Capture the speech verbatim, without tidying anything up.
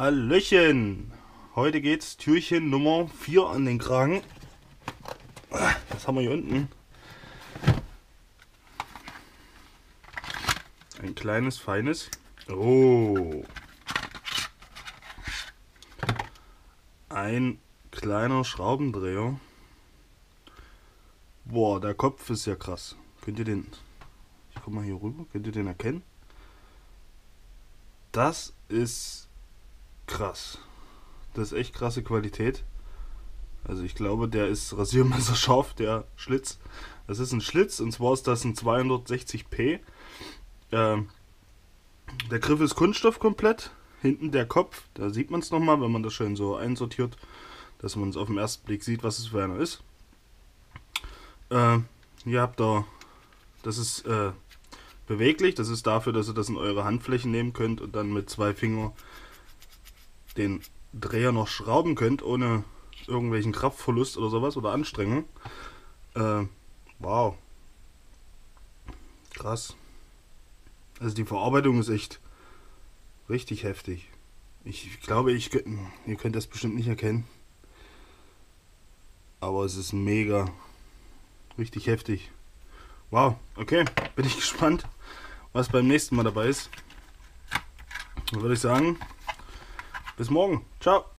Hallöchen! Heute geht's Türchen Nummer vier an den Kragen. Was haben wir hier unten? Ein kleines, feines. Oh! Ein kleiner Schraubendreher. Boah, der Kopf ist ja krass. Könnt ihr den... Ich komm mal hier rüber. Könnt ihr den erkennen? Das ist krass. Das ist echt krasse Qualität. Also ich glaube, der ist rasiermesserscharf, der Schlitz. Das ist ein Schlitz, und zwar ist das ein zweihundertsechzig p. Ähm, der Griff ist Kunststoff komplett. Hinten der Kopf, da sieht man es nochmal, wenn man das schön so einsortiert, dass man es auf den ersten Blick sieht, was es für einer ist. Äh, hier habt ihr, das ist äh, beweglich, das ist dafür, dass ihr das in eure Handflächen nehmen könnt und dann mit zwei Fingern den Dreher noch schrauben könnt, ohne irgendwelchen Kraftverlust oder sowas oder Anstrengung. Äh, wow. Krass. Also die Verarbeitung ist echt richtig heftig. Ich glaube, ich ihr könnt das bestimmt nicht erkennen. Aber es ist mega. Richtig heftig. Wow, okay. Bin ich gespannt, was beim nächsten Mal dabei ist. Dann würde ich sagen, bis morgen. Ciao.